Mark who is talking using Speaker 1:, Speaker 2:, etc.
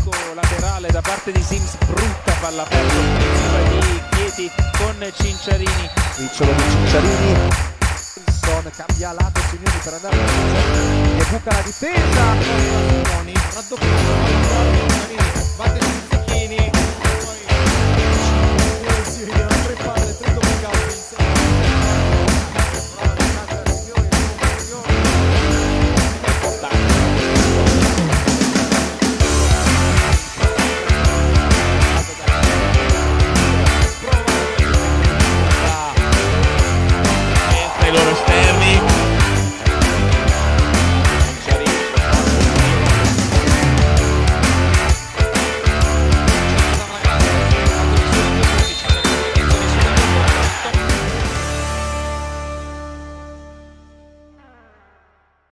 Speaker 1: attacco laterale da parte di Sims, brutta palla aperta di Chieti con Cinciarini.
Speaker 2: Ricciolo di Cinciarini, Wilson cambia lato Simeoni per andare a che buca la difesa.